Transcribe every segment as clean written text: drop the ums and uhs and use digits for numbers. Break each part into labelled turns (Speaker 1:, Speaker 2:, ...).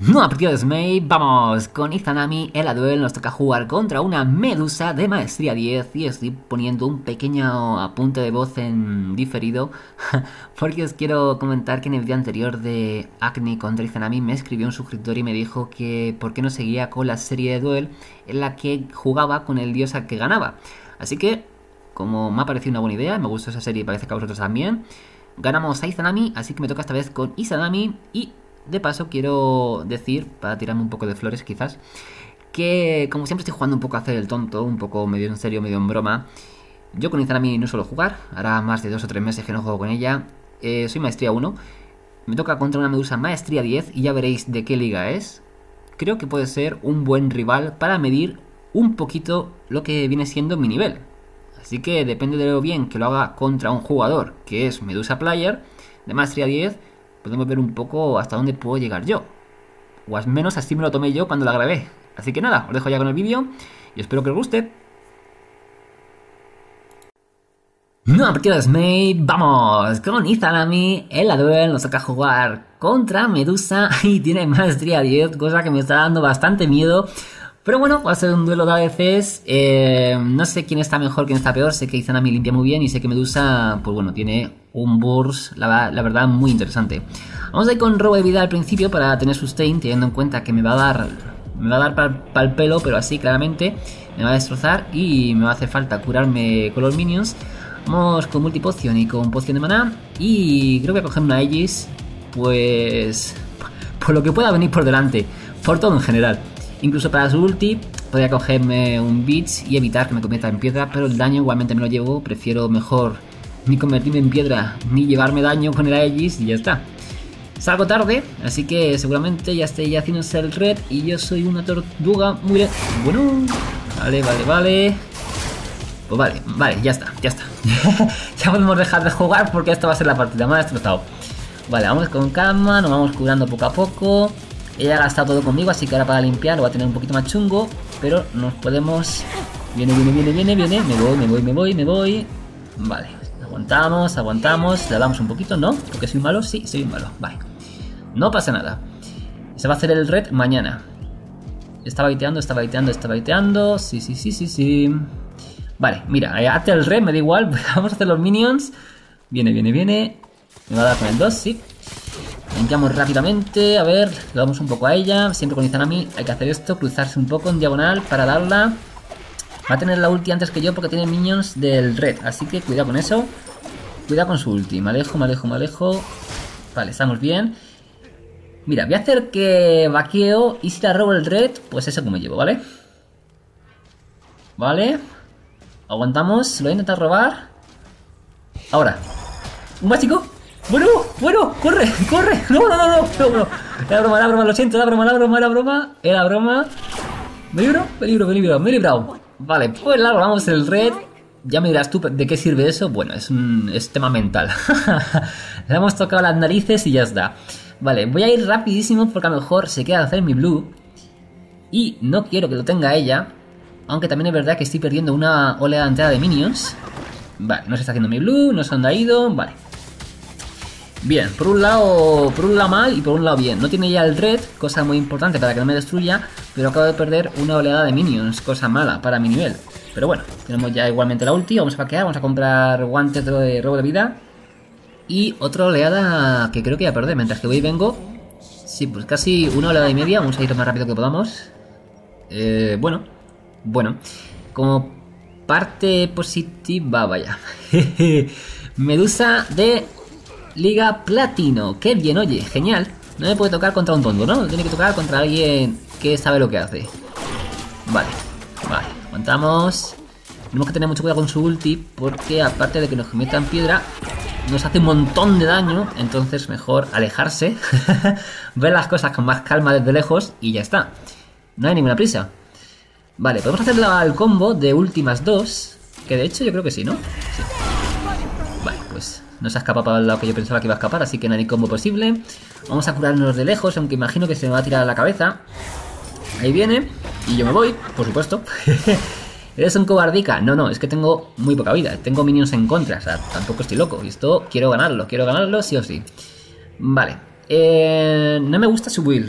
Speaker 1: No aprietes, mate, vamos con Izanami en la duel. Nos toca jugar contra una Medusa de maestría 10 y estoy poniendo un pequeño apunte de voz en diferido porque os quiero comentar que en el vídeo anterior de Acne contra Izanami me escribió un suscriptor y me dijo que por qué no seguía con la serie de duel en la que jugaba con el dios al que ganaba. Así que, como me ha parecido una buena idea, me gustó esa serie y parece que a vosotros también, ganamos a Izanami, así que me toca esta vez con Izanami. Y de paso quiero decir, para tirarme un poco de flores quizás, que como siempre estoy jugando un poco a hacer el tonto, un poco medio en serio, medio en broma. Yo con Izanami no suelo jugar, hará más de 2 o 3 meses que no juego con ella. Soy maestría 1, me toca contra una Medusa maestría 10 y ya veréis de qué liga es. Creo que puede ser un buen rival para medir un poquito lo que viene siendo mi nivel. Así que depende de lo bien que lo haga contra un jugador que es Medusa Player de maestría 10, podemos ver un poco hasta dónde puedo llegar yo. O al menos así me lo tomé yo cuando la grabé. Así que nada, os dejo ya con el vídeo y espero que os guste. No aprietes, mate, vamos con Izanami en la duel. Nos toca jugar contra Medusa y tiene maestría 10, cosa que me está dando bastante miedo. Pero bueno, va a ser un duelo de ADCs. No sé quién está mejor, quién está peor. Sé que Izanami limpia muy bien y sé que Medusa, pues bueno, tiene un burst, la verdad, muy interesante. Vamos a ir con robo de vida al principio para tener sustain, teniendo en cuenta que me va a dar para el pelo, pero así claramente me va a destrozar y me va a hacer falta curarme con los minions. Vamos con multipoción y con poción de maná. Y creo que voy a coger una Aegis, pues por lo que pueda venir por delante, por todo en general. Incluso para su ulti podría cogerme un Beats y evitar que me convierta en piedra, pero el daño igualmente me lo llevo. Prefiero mejor ni convertirme en piedra ni llevarme daño con el Aegis y ya está. Salgo tarde, así que seguramente ya esté haciéndose el red y yo soy una tortuga muy... Bueno, vale. Pues vale, ya está. Ya podemos dejar de jugar porque esta va a ser la partida, me ha destrozado. Vale, vamos con calma, nos vamos curando poco a poco. Ella ha gastado todo conmigo, así que ahora para limpiar lo va a tener un poquito más chungo. Pero nos podemos... Viene. Me voy. Vale, aguantamos. Le damos un poquito, ¿no? Porque soy malo, sí, soy malo. Vale, no pasa nada. Se va a hacer el red mañana. Está baiteando. Sí. Vale, mira, hazte el red, me da igual. Vamos a hacer los minions. Viene. Me va a dar con el 2, sí. Limpiamos rápidamente, a ver, le damos un poco a ella. Siempre con Izanami hay que hacer esto, cruzarse un poco en diagonal para darla. Va a tener la ulti antes que yo porque tiene minions del red, así que cuidado con eso. Cuidado con su ulti, me alejo. Vale, estamos bien. Mira, voy a hacer que vaqueo y si la robo el red, pues eso que me llevo, ¿vale? Vale. Aguantamos, lo voy a intentar robar. Ahora. Un básico. Bueno, corre. No. Era broma, lo siento, era broma. Me he librado. Vale, pues la robamos el red. Ya me dirás tú de qué sirve eso. Bueno, es tema mental. Le hemos tocado las narices y ya está. Vale, voy a ir rapidísimo porque a lo mejor se queda a hacer mi blue. Y no quiero que lo tenga ella. Aunque también es verdad que estoy perdiendo una oleada entera de minions. Vale, no se está haciendo mi blue, no se han ido. Vale. Bien, por un lado mal y por un lado bien. No tiene ya el red, cosa muy importante para que no me destruya, pero acabo de perder una oleada de minions, cosa mala para mi nivel. Pero bueno, tenemos ya igualmente la ulti, vamos a paquear, vamos a comprar guantes de robo de vida. Y otra oleada que creo que voy a perder, mientras que voy y vengo. Sí, pues casi una oleada y media, vamos a ir lo más rápido que podamos. Bueno, como parte positiva, vaya. Medusa de... Liga Platino, qué bien, oye, genial. No me puede tocar contra un tonto, ¿no? Tiene que tocar contra alguien que sabe lo que hace. Vale, aguantamos. Tenemos que tener mucho cuidado con su ulti porque aparte de que nos metan piedra, nos hace un montón de daño. Entonces mejor alejarse, ver las cosas con más calma desde lejos y ya está. No hay ninguna prisa. Vale, podemos hacer el combo de últimas 2, que de hecho yo creo que sí, ¿no? Sí. Vale, pues... No se ha escapado para el lado que yo pensaba que iba a escapar, así que no hay combo posible. Vamos a curarnos de lejos, aunque imagino que se me va a tirar a la cabeza. Ahí viene, y yo me voy, por supuesto. ¿Eres un cobardica? No, es que tengo muy poca vida. Tengo minions en contra, o sea, tampoco estoy loco. Y esto quiero ganarlo sí o sí. Vale, no me gusta su build.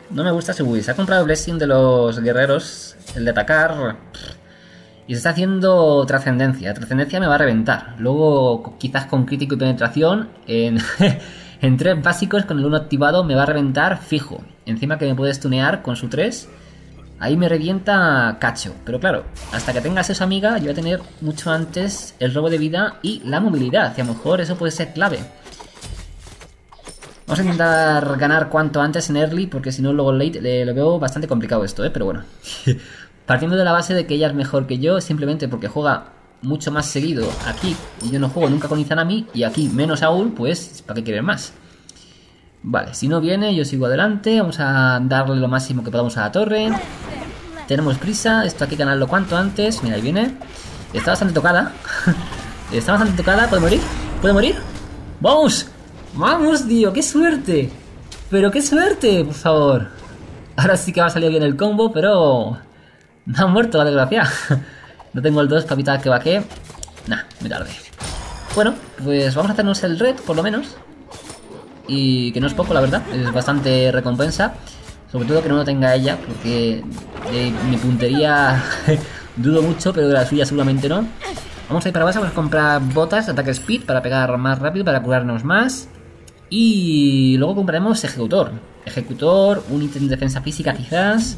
Speaker 1: No me gusta ese Wii. Se ha comprado el Blessing de los guerreros, el de atacar. Y se está haciendo trascendencia. Trascendencia me va a reventar. Luego, quizás con crítico y penetración, en, en 3 básicos, con el 1 activado, me va a reventar fijo. Encima que me puede stunear con su 3. Ahí me revienta cacho. Pero claro, hasta que tengas eso, amiga, yo voy a tener mucho antes el robo de vida y la movilidad. Y a lo mejor eso puede ser clave. Vamos a intentar ganar cuanto antes en early, porque si no luego late lo veo bastante complicado esto, pero bueno. Partiendo de la base de que ella es mejor que yo, simplemente porque juega mucho más seguido aquí, y yo no juego nunca con Izanami, y aquí menos aún, pues, ¿para qué quieren más? Vale, si no viene, yo sigo adelante, vamos a darle lo máximo que podamos a la torre. Tenemos prisa, esto hay que ganarlo cuanto antes. Mira, ahí viene. Está bastante tocada. Está bastante tocada, ¿puede morir? ¿Puede morir? ¡Vamos! ¡Vamos, tío! ¡Qué suerte! ¡Pero qué suerte, por favor! Ahora sí que va a salir bien el combo, pero... no ha muerto la desgracia. No tengo el 2 para evitar que vaquee. Nah, muy tarde. Bueno, pues vamos a hacernos el red, por lo menos. Y que no es poco, la verdad. Es bastante recompensa. Sobre todo que no lo tenga ella, porque mi puntería dudo mucho, pero de la suya seguramente no. Vamos a ir para base, vamos a comprar botas de ataque speed para pegar más rápido, para curarnos más. Y luego compraremos ejecutor. Ejecutor, un ítem de defensa física quizás.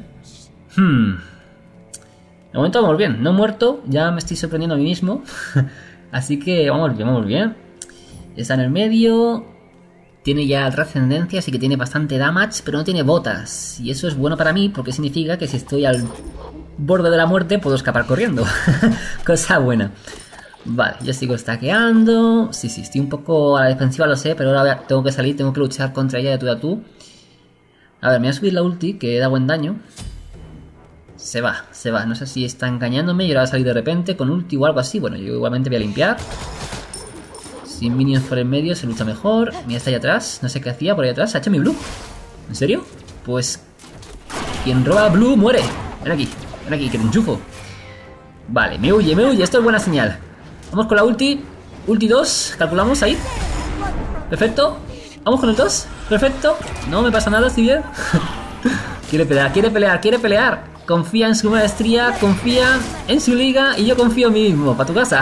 Speaker 1: De momento vamos bien, no he muerto, ya me estoy sorprendiendo a mí mismo. Así que vamos bien, vamos bien. Está en el medio. Tiene ya trascendencia, así que tiene bastante damage, pero no tiene botas. Y eso es bueno para mí, porque significa que si estoy al borde de la muerte puedo escapar corriendo. Cosa buena. Vale, yo sigo stackeando. Sí, estoy un poco a la defensiva, lo sé, pero ahora tengo que salir, tengo que luchar contra ella de tú a tú. A ver, me voy a subir la ulti, que da buen daño. Se va. No sé si está engañándome y ahora va a salir de repente con ulti o algo así. Bueno, yo igualmente voy a limpiar. Sin minions por el medio se lucha mejor. Mira, está ahí atrás. No sé qué hacía por ahí atrás. ¿Ha hecho mi blue? ¿En serio? Pues... quien roba blue muere. Ven aquí, que te enchufo. Vale, me huye. Esto es buena señal. Vamos con la ulti. Ulti 2. Calculamos ahí. Perfecto. Vamos con el 2. Perfecto. No me pasa nada, estoy bien. Quiere pelear. Confía en su maestría, confía en su liga y yo confío en mí mismo. Para tu casa.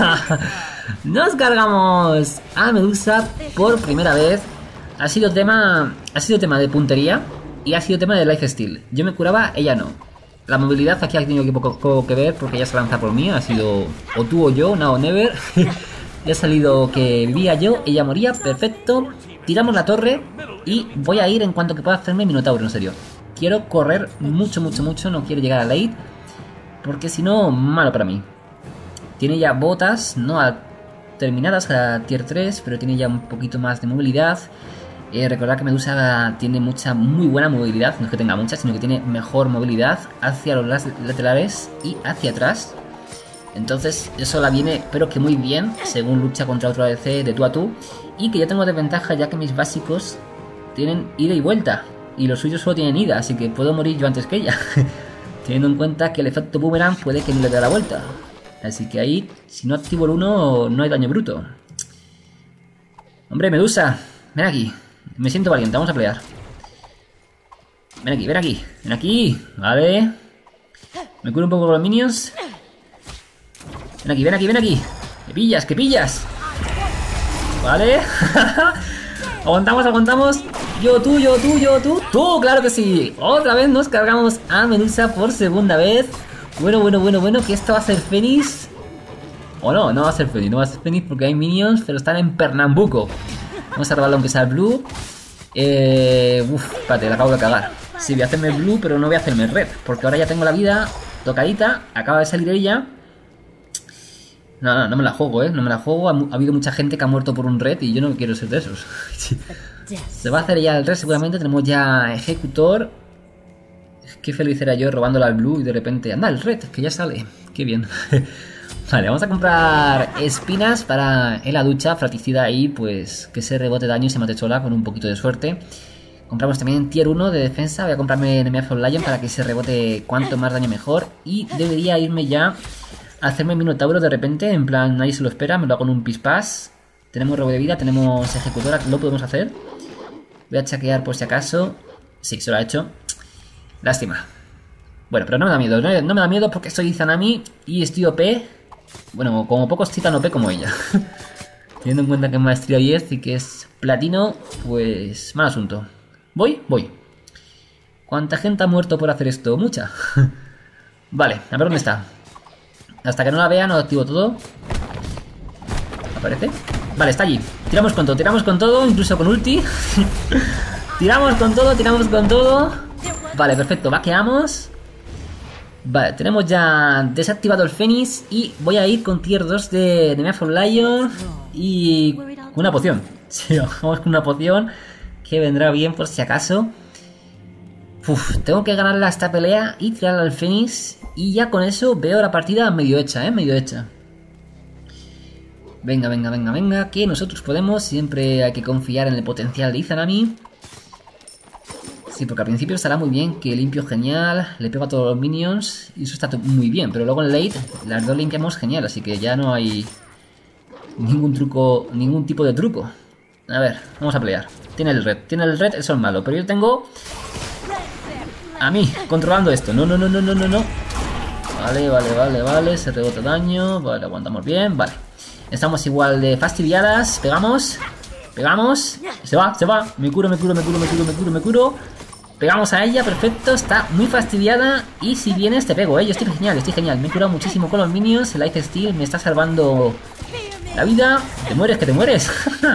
Speaker 1: Nos cargamos a Medusa por primera vez. Ha sido tema de puntería y ha sido tema de lifesteal. Yo me curaba, ella no. La movilidad aquí ha tenido poco que ver porque ella se lanza por mí. Ha sido o tú o yo, now or never. Ya ha salido que vivía yo, ella moría, perfecto. Tiramos la torre y voy a ir en cuanto que pueda hacerme Minotauro, en serio. Quiero correr mucho, no quiero llegar a late, porque si no, malo para mí. Tiene ya botas, no terminadas a tier 3, pero tiene ya un poquito más de movilidad. Recordad que Medusa tiene muy buena movilidad, no es que tenga mucha, sino que tiene mejor movilidad hacia los laterales y hacia atrás. Entonces eso la viene, pero que muy bien, según lucha contra otro ADC de tú a tú. Y que yo tengo desventaja ya que mis básicos tienen ida y vuelta. Y los suyos solo tienen ida, así que puedo morir yo antes que ella. Teniendo en cuenta que el efecto boomerang puede que no le dé la vuelta. Así que ahí, si no activo el 1, no hay daño bruto. Hombre, Medusa, ven aquí. Me siento valiente, vamos a pelear. Ven aquí. Vale. Me curo un poco con los minions. Ven aquí. Que pillas. Vale. Aguantamos. Yo, tú. ¡Tú! ¡Claro que sí! Otra vez nos cargamos a Medusa por segunda vez. Bueno, que esto va a ser Fénix. O no va a ser Fénix porque hay minions, pero están en Pernambuco. Vamos a robarlo aunque sea el blue. Espérate, la acabo de cagar. Sí, voy a hacerme el blue, pero no voy a hacerme el red, porque ahora ya tengo la vida tocadita. Acaba de salir ella. No me la juego, no me la juego. Ha habido mucha gente que ha muerto por un red y yo no quiero ser de esos. Se va a hacer ya el red seguramente. Tenemos ya ejecutor. Qué feliz era yo robándola al blue y de repente... anda, el red, que ya sale. Qué bien. Vale, vamos a comprar espinas para en la ducha. Fratricida ahí, pues que se rebote daño y se mate sola con un poquito de suerte. Compramos también tier 1 de defensa. Voy a comprarme Enemy of Lion para que se rebote cuanto más daño mejor. Y debería irme ya a hacerme Minotauro de repente. En plan, nadie se lo espera, me lo hago con un pispás. Tenemos robo de vida, tenemos ejecutora, lo podemos hacer. Voy a chequear por si acaso. Sí, se lo ha hecho. Lástima. Bueno, pero no me da miedo. No me da miedo porque soy Izanami y estoy OP. Bueno, como pocos citan OP como ella. Teniendo en cuenta que es maestría 10 y que es platino, pues mal asunto. ¿Voy? Voy. ¿Cuánta gente ha muerto por hacer esto? Mucha. Vale, a ver dónde está. Hasta que no la vea no activo todo. ¿Aparece? Vale, está allí. Tiramos con todo, incluso con ulti. Tiramos con todo. Vale, perfecto, vaqueamos. Vale, tenemos ya desactivado el Fénix. Y voy a ir con tier 2 de Nemea for Lion. Y con una poción. Sí, vamos con una poción que vendrá bien por si acaso. Uf, tengo que ganarle a esta pelea y tirarle al Fénix. Y ya con eso veo la partida medio hecha, medio hecha. Venga, que nosotros podemos. Siempre hay que confiar en el potencial de Izanami. Sí, porque al principio estará muy bien, que limpio genial, le pego a todos los minions y eso está muy bien, pero luego en late las dos limpiamos genial, así que ya no hay ningún truco, ningún tipo de truco. A ver, vamos a pelear. Tiene el red, eso es malo, pero yo tengo a mí controlando esto. No. Vale, se rebota daño, vale, aguantamos bien, vale. Estamos igual de fastidiadas, pegamos, se va, me curo. Pegamos a ella, perfecto, está muy fastidiada. Y si vienes te pego, yo estoy genial. Me he curado muchísimo con los minions. El Life Steal me está salvando la vida. Te mueres.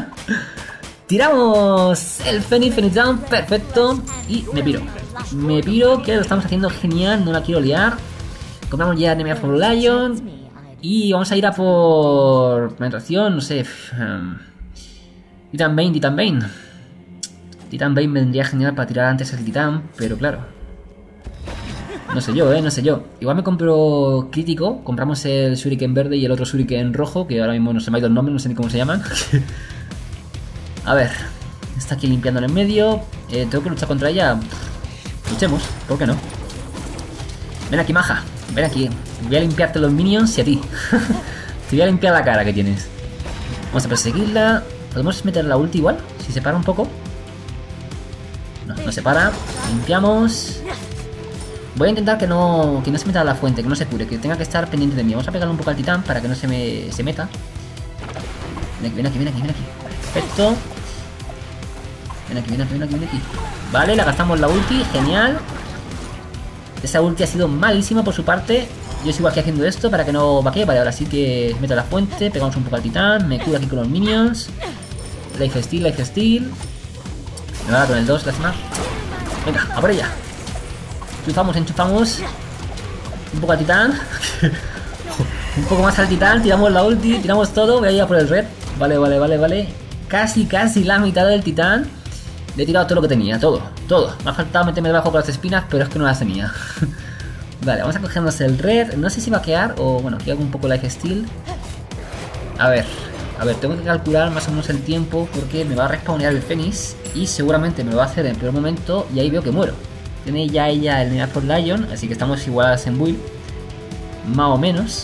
Speaker 1: Tiramos el Phoenix Down, perfecto. Y me piro, que lo estamos haciendo genial, no la quiero liar. Compramos ya Nemea for Lion. Y vamos a ir a por penetración, no sé. Titan Bane. Titan Bane vendría genial para tirar antes el titán, pero claro. No sé yo. Igual me compro crítico. Compramos el Shuriken verde y el otro Shuriken rojo, que ahora mismo no se me ha ido el nombre, no sé ni cómo se llaman. A ver. Está aquí limpiando en el medio. Tengo que luchar contra ella. Luchemos, ¿por qué no? Ven aquí, maja. Ven aquí. Voy a limpiarte los minions y a ti. Te voy a limpiar la cara que tienes. Vamos a perseguirla. ¿Podemos meter la ulti igual? Si se para un poco. No se para. Limpiamos. Voy a intentar que no se meta a la fuente, que no se cure, que tenga que estar pendiente de mí. Vamos a pegarle un poco al titán para que no se meta. Ven aquí. Vale, perfecto. Ven aquí. Vale, le gastamos la ulti, genial. Esa ulti ha sido malísima por su parte. Yo sigo aquí haciendo esto para que no vaquee. Vale, ahora sí que meto a la fuente. Pegamos un poco al titán. Me curo aquí con los minions. Life Steal. Me va con el 2, lástima. Venga, a por ella. Enchufamos. Un poco al titán. Un poco más al titán. Tiramos la ulti, tiramos todo. Voy a ir a por el red. Vale. Casi la mitad del titán. Le he tirado todo lo que tenía, todo. Me ha faltado meterme debajo con las espinas, pero es que no las tenía. Vale, vamos a cogernos el red. No sé si vaquear o, bueno, aquí hago un poco Life Steal. A ver, tengo que calcular más o menos el tiempo porque me va a respawnear el Fénix y seguramente me lo va a hacer en el peor momento y ahí veo que muero. Tiene ya ella el Nemea for Lion, así que estamos igualadas en build. Más o menos.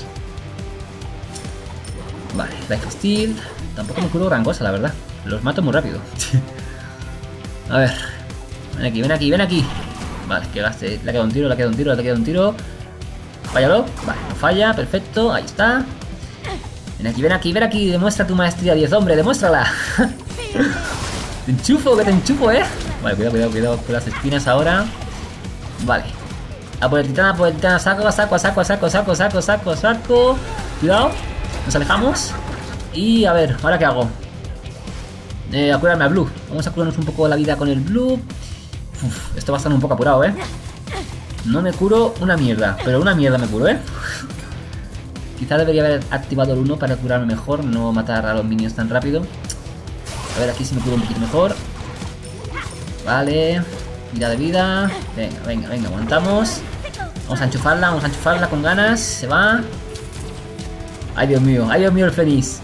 Speaker 1: Vale, Life Steal. Tampoco me curo gran cosa, la verdad. Los mato muy rápido. A ver. Ven aquí. Vale, que gaste. Le ha quedado un tiro. Fállalo. Vale, no falla, perfecto. Ahí está. Ven aquí. Demuestra tu maestría 10, hombre, demuéstrala. Te enchufo, Vale, cuidado con las espinas ahora. Vale. A por el titán, saco. Cuidado. Nos alejamos. Y a ver, ¿ahora qué hago? A curarme a Blue. Vamos a curarnos un poco la vida con el Blue. Uf, esto va a estar un poco apurado, No me curo una mierda, pero una mierda me curo, Quizá debería haber activado el 1 para curarme mejor, no matar a los minions tan rápido. A ver, aquí sí me curo un poquito mejor. Vale, vida de vida. Venga, aguantamos. Vamos a enchufarla con ganas. Se va. Ay, Dios mío el Fénix.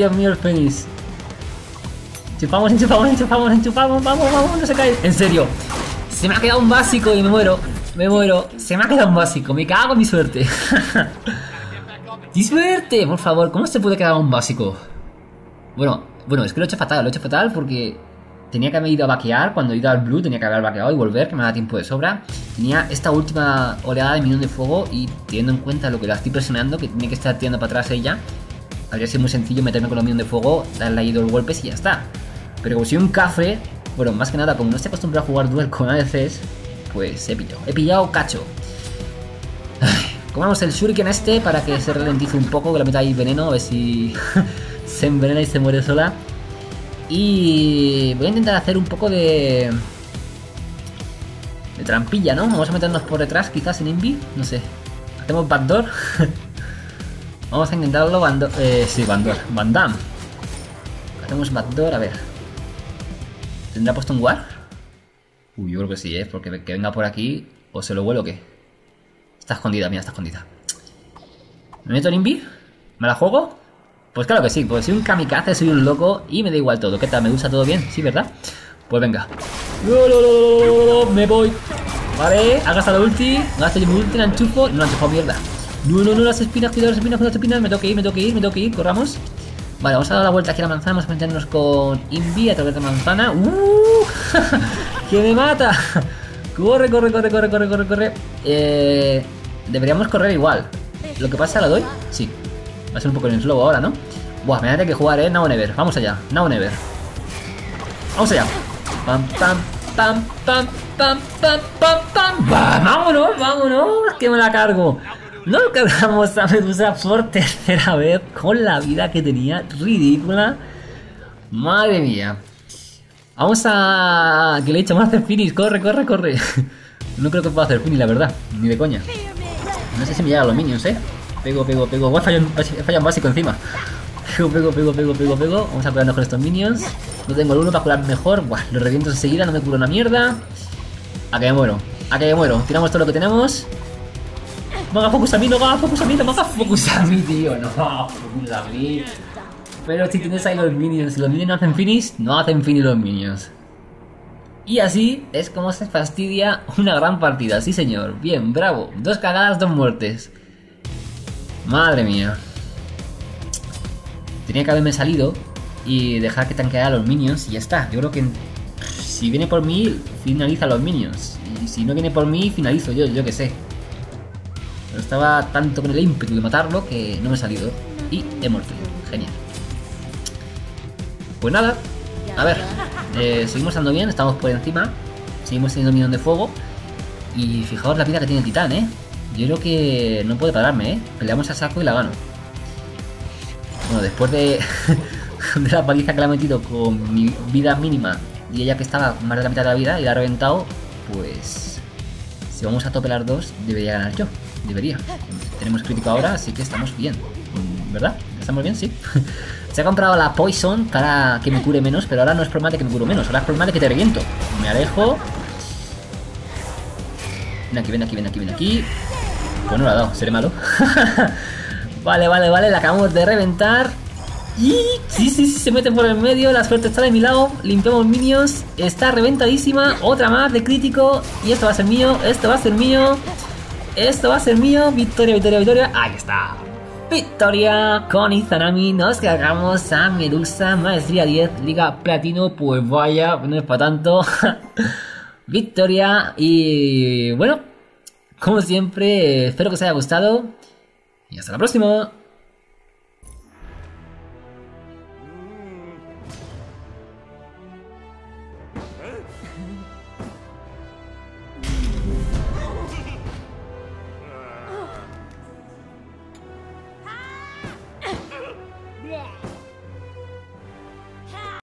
Speaker 1: Enchufamos, vamos, no se cae. En serio, se me ha quedado un básico y me muero. Se me ha quedado un básico, me cago en mi suerte. ¡Mi suerte! Por favor, ¿cómo se puede quedar un básico? Bueno, es que lo he hecho fatal porque Tenía que haber ido a vaquear. Cuando he ido al blue tenía que haber vaqueado y volver, que me da tiempo de sobra. Tenía esta última oleada de minion de fuego y teniendo en cuenta lo que la estoy presionando, que tiene que estar tirando para atrás ella, habría sido muy sencillo meterme con los minions de fuego, darle ahí 2 golpes y ya está. Pero como soy un cafre, bueno, más que nada, como no estoy acostumbrado a jugar duel con ADCs, pues he pillado cacho. Comamos el shuriken este para que se ralentice un poco, que le meta ahí veneno, a ver si se envenena y se muere sola. Y voy a intentar hacer un poco de trampilla, ¿no? Vamos a meternos por detrás, quizás en Invi, no sé. Hacemos backdoor. Vamos a intentarlo, sí, Van Damme. Hacemos backdoor, a ver. ¿Tendrá puesto un war? Uy, yo creo que sí, porque que venga por aquí, o se lo vuelo o qué. Está escondida, mira, está escondida. ¿Me meto en Invi? ¿Me la juego? Pues claro que sí, pues soy un kamikaze, soy un loco y me da igual todo. ¿Qué tal? ¿Medusa todo bien? Sí, ¿verdad? Pues venga. Me voy. Vale, ha gastado la ulti. Gasto yo mi ulti, la enchufo. No la enchufo, mierda. No, las espinas, cuidado las espinas, cuidado las espinas. Me tengo que ir, corramos. Vale, vamos a dar la vuelta aquí a la manzana. Vamos a meternos con Invi a través de la manzana. ¡Que me mata! Corre. Deberíamos correr igual. Lo que pasa, ¿la doy? Sí. Va a ser un poco en slow ahora, ¿no? Buah, me da que jugar, now or never. Vamos allá, now or never. Vamos allá. Pam. Vámonos, que me la cargo. No cargamos a Medusa por tercera vez con la vida que tenía ridícula. Madre mía. Vamos a... que le he dicho, vamos a hacer finish, corre. No creo que pueda hacer finish, la verdad, ni de coña. No sé si me llegan los minions, Pego. Voy a fallar un básico encima. Pego. Vamos a curarnos con estos minions. No tengo el uno para curar mejor. Buah, los reviento enseguida, no me curo una mierda. A que me muero. Tiramos todo lo que tenemos. No haga focus a mí, tío. No haga focus a mí. Pero si tienes ahí los minions, si los minions no hacen finish, no hacen finish los minions. Y así es como se fastidia una gran partida. Sí, señor. Bien, bravo. 2 cagadas, 2 muertes. Madre mía. Tenía que haberme salido y dejar que tanqueara a los minions y ya está. Yo creo que si viene por mí, finaliza los minions. Y si no viene por mí, finalizo yo que sé. Pero estaba tanto con el ímpetu de matarlo que no me he salido. Y he muerto. Genial. Pues nada. A ver. Seguimos andando bien, estamos por encima. Seguimos teniendo minions de fuego. Y fijaos la vida que tiene el titán, Yo creo que no puede pararme, Peleamos a saco y la gano. Bueno, después de, de la paliza que le ha metido con mi vida mínima y ella que estaba más de la mitad de la vida y la ha reventado, pues si vamos a tope las dos, debería ganar yo. Debería. Tenemos crítico ahora, así que estamos bien. ¿Verdad? ¿Estamos bien? Sí. Se ha comprado la Poison para que me cure menos, pero ahora no es problema de que me curo menos, ahora es problema de que te reviento. Me alejo. Ven aquí. Pues no lo ha dado, seré malo. Vale, la acabamos de reventar. Y sí, se mete por el medio, la suerte está de mi lado. Limpiamos minions, está reventadísima. Otra más de crítico. Y esto va a ser mío, Victoria. Ahí está. Victoria con Izanami. Nos cargamos a Medusa, maestría 10, liga platino. Pues vaya, no es para tanto. Victoria. Y bueno, como siempre, espero que os haya gustado. Y hasta la próxima.
Speaker 2: Yeah.